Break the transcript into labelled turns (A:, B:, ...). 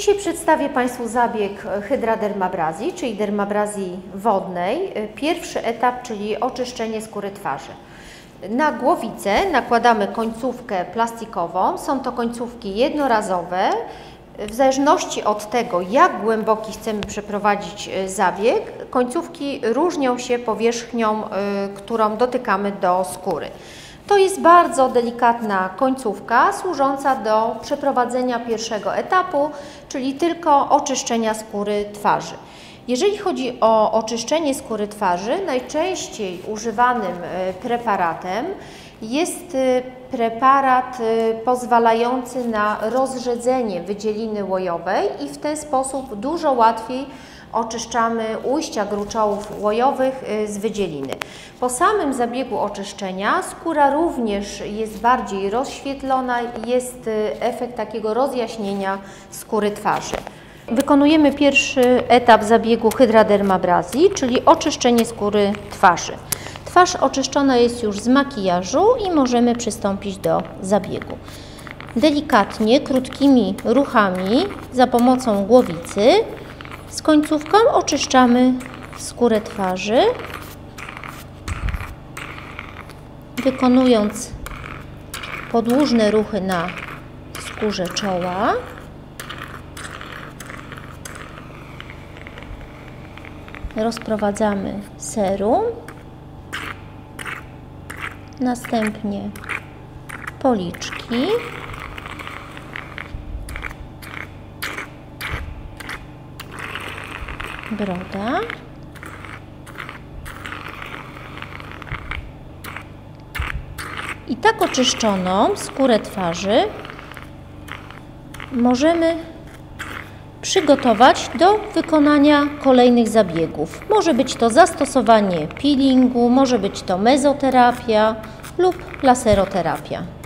A: Dzisiaj przedstawię Państwu zabieg hydradermabrazji, czyli dermabrazji wodnej. Pierwszy etap, czyli oczyszczenie skóry twarzy. Na głowicę nakładamy końcówkę plastikową. Są to końcówki jednorazowe. W zależności od tego, jak głęboki chcemy przeprowadzić zabieg, końcówki różnią się powierzchnią, którą dotykamy do skóry. To jest bardzo delikatna końcówka służąca do przeprowadzenia pierwszego etapu, czyli tylko oczyszczenia skóry twarzy. Jeżeli chodzi o oczyszczenie skóry twarzy, najczęściej używanym preparatem jest preparat pozwalający na rozrzedzenie wydzieliny łojowej i w ten sposób dużo łatwiej oczyszczamy ujścia gruczołów łojowych z wydzieliny. Po samym zabiegu oczyszczenia skóra również jest bardziej rozświetlona i jest efekt takiego rozjaśnienia skóry twarzy. Wykonujemy pierwszy etap zabiegu hydradermabrazji, czyli oczyszczenie skóry twarzy. Twarz oczyszczona jest już z makijażu i możemy przystąpić do zabiegu. Delikatnie, krótkimi ruchami za pomocą głowicy z końcówką oczyszczamy skórę twarzy, wykonując podłużne ruchy na skórze czoła. Rozprowadzamy serum, następnie policzki, broda, i tak oczyszczoną skórę twarzy możemy przygotować do wykonania kolejnych zabiegów. Może być to zastosowanie peelingu, może być to mezoterapia lub laseroterapia.